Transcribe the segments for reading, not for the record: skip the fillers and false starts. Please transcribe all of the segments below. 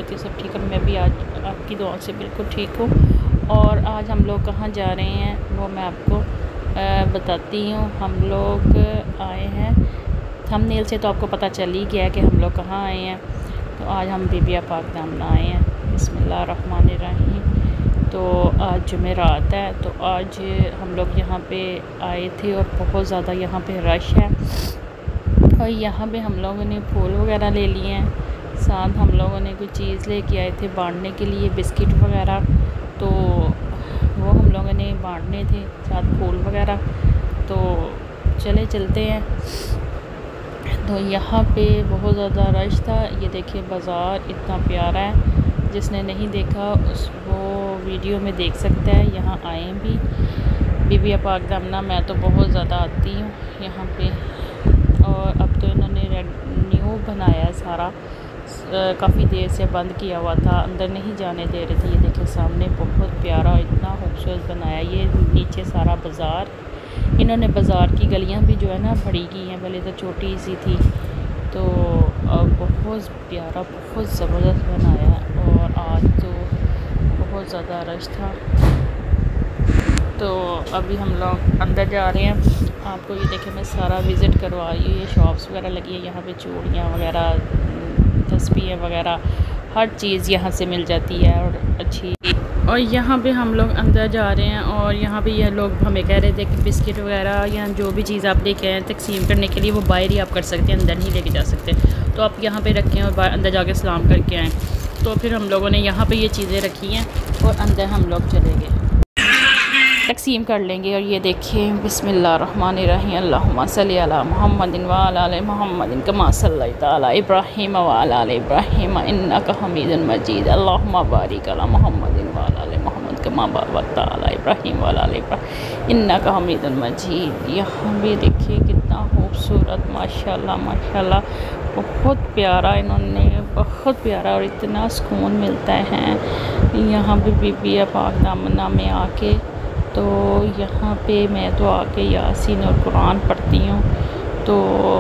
करती हूँ सब ठीक है। मैं भी आज आपकी दुआ से बिल्कुल ठीक हूँ। और आज हम लोग कहाँ जा रहे हैं वो मैं आपको बताती हूँ। हम लोग आए हैं, थंबनेल से तो आपको पता चल ही गया है कि हम लोग कहाँ आए हैं। तो आज हम बीबी पाक दामना आए हैं। बिस्मिल्लाहिर्रहमानिर्रहीम। तो आज जुमेरात है, तो आज हम लोग यहाँ पे आए थे और बहुत ज़्यादा यहाँ पे रश है। और यहाँ पे हम लोगों ने फूल वगैरह ले लिए हैं, साथ हम लोगों ने कोई चीज़ लेके आए थे बांटने के लिए, बिस्किट वगैरह, तो वो हम लोगों ने बांटने थे, साथ फूल वगैरह। तो चलते हैं। तो यहाँ पे बहुत ज़्यादा रश था। ये देखिए बाज़ार इतना प्यारा है, जिसने नहीं देखा उस वो वीडियो में देख सकता है। यहाँ आए भी बीबी पाक दामना, मैं तो बहुत ज़्यादा आती हूँ यहाँ पे। और अब तो इन्होंने न्यू बनाया है सारा, काफ़ी देर से बंद किया हुआ था, अंदर नहीं जाने दे रहे थे। ये देखिए सामने बहुत प्यारा, इतना खूबसूरत बनाया। ये नीचे सारा बाज़ार, इन्होंने बाज़ार की गलियां भी जो है ना बड़ी की हैं, पहले तो छोटी सी थी। तो अब बहुत प्यारा, बहुत ज़बरदस्त बनाया है। और आज तो बहुत ज़्यादा रश था। तो अभी हम लोग अंदर जा रहे हैं। आपको ये देखें मैं सारा विज़िट करवा रही हूँ। ये शॉप्स वगैरह लगी है यहाँ पे, चूड़ियाँ वगैरह, तस्बीहें वगैरह, हर चीज़ यहाँ से मिल जाती है और अच्छी। और यहाँ पे हम लोग अंदर जा रहे हैं और यहाँ पे ये लोग हमें कह रहे थे कि बिस्किट वगैरह या जो भी चीज़ आप लेके आए तकसीम करने के लिए वो बाहर ही आप कर सकते हैं, अंदर नहीं लेके जा सकते। तो आप यहाँ पे रखें और अंदर जाके सलाम करके आएँ। तो फिर हम लोगों ने यहाँ पे ये चीज़ें रखी हैं और अंदर हम लोग चले गए, तकसीम कर लेंगे। और ये देखिए बिस्मिल्लाहिर्रहमानिर्रहीम, अल्लाहुम्मा सल्ली अला मुहम्मदिन व अला आलि मुहम्मदिन कमा सल्लैता अला इब्राहीम व अला आलि इब्राहीम इन्नका हमीदुन मजीद, अल्लाहुम्मा बारिक अला मुहम्मदिन व अला आलि मुहम्मद कमा बारकता अला इब्राहीम व अला आलि इब्राहीम इन्नका हमीदुन मजीद। यहाँ भी देखिए कितना खूबसूरत, माशाल्लाह माशाल्लाह, बहुत प्यारा, इन्होंने बहुत प्यारा। और इतना सुकून मिलता है यहाँ पे बीबी पाक दामना में आके। तो यहाँ पे मैं तो आके यासीन और कुरान पढ़ती हूँ। तो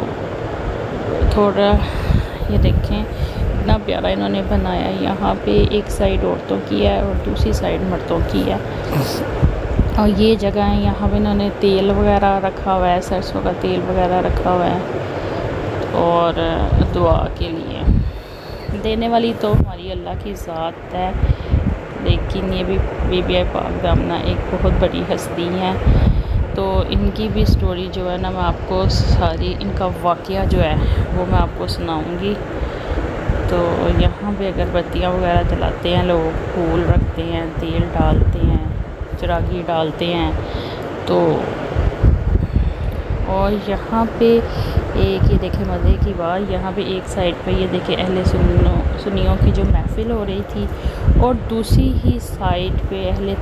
थोड़ा ये देखें इतना प्यारा इन्होंने बनाया। यहाँ पे एक साइड औरतों की है और दूसरी साइड मर्दों की है। और ये जगह है, यहाँ पे इन्होंने तेल वगैरह रखा हुआ है, सरसों का तेल वगैरह रखा हुआ है। और दुआ के लिए देने वाली तो हमारी अल्लाह की ज़ात है, लेकिन ये भी बीबी पाक दामना एक बहुत बड़ी हस्ती हैं। तो इनकी भी स्टोरी जो है ना मैं आपको सारी, इनका वाक़या जो है वो मैं आपको सुनाऊंगी। तो यहाँ पे अगरबत्तियाँ वगैरह जलाते हैं लोग, फूल रखते हैं, तेल डालते हैं, चिरागी डालते हैं। तो और यहाँ पे एक ये देखे मज़े की बात, यहाँ पे एक साइड पे ये देखे अहले सुन्नियों की जो महफिल हो रही थी, और दूसरी ही साइड पे अहले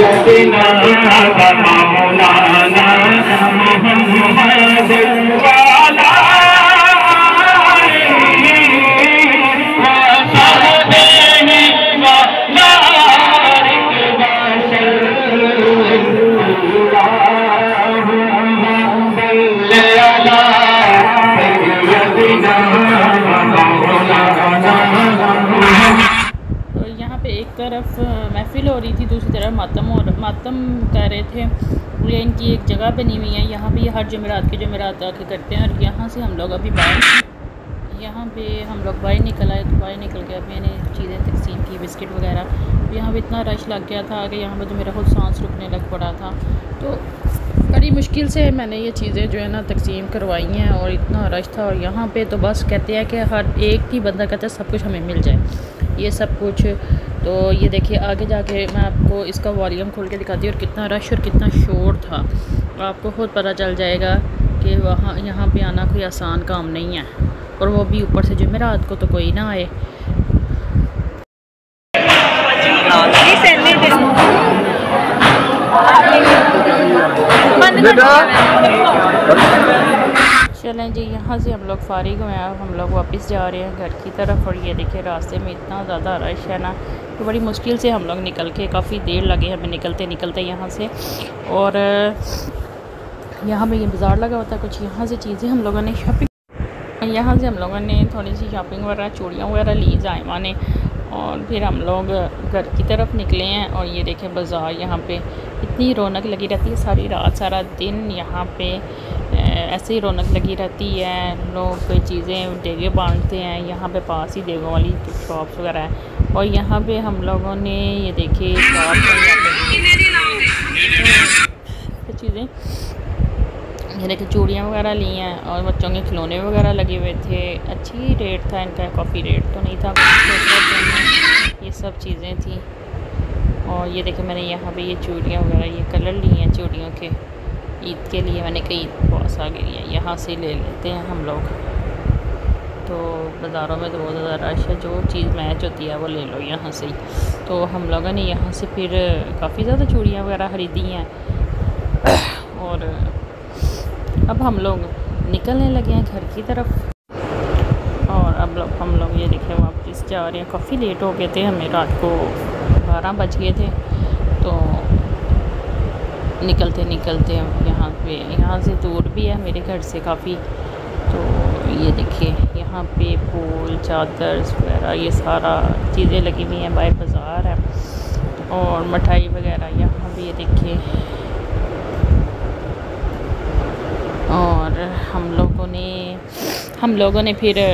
तरफ महफिल हो रही थी, दूसरी तरफ मातम कर रहे थे। ये इनकी एक जगह बनी हुई है, यहाँ पे ये हर जुमेरात आके करते हैं। और यहाँ से हम लोग अभी यहाँ पे हम लोग बाहर निकल आए। तो बाहर निकल के अभी मैंने चीज़ें तकसीम की, बिस्किट वगैरह। यहाँ पे इतना रश लग गया था कि यहाँ पे तो मेरा खुद सांस रुकने लग पड़ा था। तो बड़ी मुश्किल से मैंने ये चीज़ें जो है ना तकसीम करवाई हैं, और इतना रश था। और यहाँ पे तो बस कहते हैं कि हर एक ही बंदा कहता है सब कुछ हमें मिल जाए, ये सब कुछ। तो ये देखिए आगे जाके मैं आपको इसका वॉल्यूम खोल के दिखाती हूँ और कितना रश और कितना शोर था। आपको खुद पता चल जाएगा कि वहाँ यहाँ पे आना कोई आसान काम नहीं है, और वो भी ऊपर से जुमेरात को तो कोई ना आए। चलें जी, यहाँ से हम लोग फारिग हुए हैं, हम लोग वापस जा रहे हैं घर की तरफ। और ये देखिए रास्ते में इतना ज़्यादा रश है ना, तो बड़ी मुश्किल से हम लोग निकल के, काफ़ी देर लगे हमें निकलते यहाँ से। और यहाँ पे ये बाज़ार लगा होता है कुछ, यहाँ से चीज़ें हम लोगों ने शॉपिंग, यहाँ से हम लोगों ने थोड़ी सी शॉपिंग वगैरह, चूड़ियाँ वगैरह ली जायमा ने। और फिर हम लोग घर की तरफ निकले हैं। और ये देखें बाज़ार, यहाँ पे इतनी रौनक लगी रहती है सारी रात सारा दिन। यहाँ पे ऐसे ही रौनक लगी रहती है। लोग चीज़ें देगे बांटते हैं। यहाँ पे पास ही देगों वाली शॉप्स वगैरह हैं। और यहाँ पे हम लोगों ने ये देखिए चीज़ें, ये देखिए चूड़ियाँ वगैरह ली हैं और बच्चों के खिलौने वगैरह लगे हुए थे। अच्छी रेट था इनका, काफ़ी रेट तो नहीं था, ये सब चीज़ें थी। और ये देखिए मैंने यहाँ पे ये चूड़ियाँ वगैरह ये कलर ली हैं चूड़ियों के, ईद के लिए। मैंने कही पास आ गई है, यहाँ से ले लेते हैं हम लोग। तो बाज़ारों में तो बहुत ज़्यादा रश है, जो चीज़ मैच होती है वो ले लो यहाँ से ही। तो हम लोगों ने यहाँ से फिर काफ़ी ज़्यादा चूड़ियाँ वगैरह ख़रीदी हैं। और अब हम लोग निकलने लगे हैं घर की तरफ। और अब हम लोग ये देखें वापस जा रहे हैं। काफ़ी लेट हो गए थे, हमें रात को 12 बज गए थे। तो निकलते निकलते यहाँ से दूर भी है मेरे घर से काफ़ी। तो ये देखिए यहाँ पे फूल चादर वगैरह ये सारा चीज़ें लगी हुई हैं, बाहर बाज़ार है। और मिठाई वगैरह यहाँ भी ये देखिए। और हम लोगों ने फिर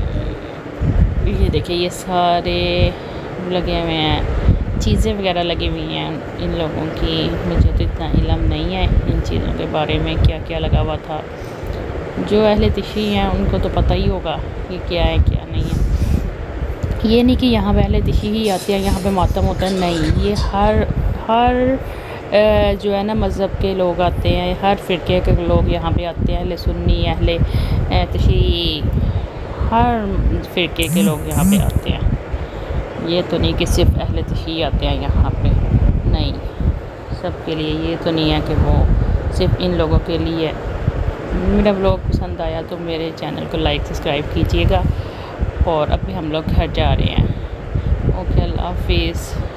ये देखिए ये सारे लगे हुए हैं, चीज़ें वगैरह लगी हुई हैं इन लोगों की। मुझे तो इतना इल्म नहीं है इन चीज़ों के बारे में, क्या क्या लगा हुआ था। जो अहले तिशी हैं उनको तो पता ही होगा कि क्या है क्या नहीं है। ये नहीं कि यहाँ पे अहले तिशी ही आते हैं, यहाँ पे मातम होता है, नहीं। ये हर जो है ना मज़हब के लोग आते हैं, हर फ़िरके के लोग यहाँ पे आते हैं। अहले सुन्नी अहले तिशी, हर फ़िरके के लोग यहाँ पे आते हैं। ये तो नहीं कि सिर्फ अहले तिशी आते हैं यहाँ पे, नहीं, सब के लिए। ये तो नहीं है कि वो सिर्फ इन लोगों के लिए। मेरा व्लॉग पसंद आया तो मेरे चैनल को लाइक सब्सक्राइब कीजिएगा। और अभी हम लोग घर जा रहे हैं। ओके, अल्लाह हाफिज़।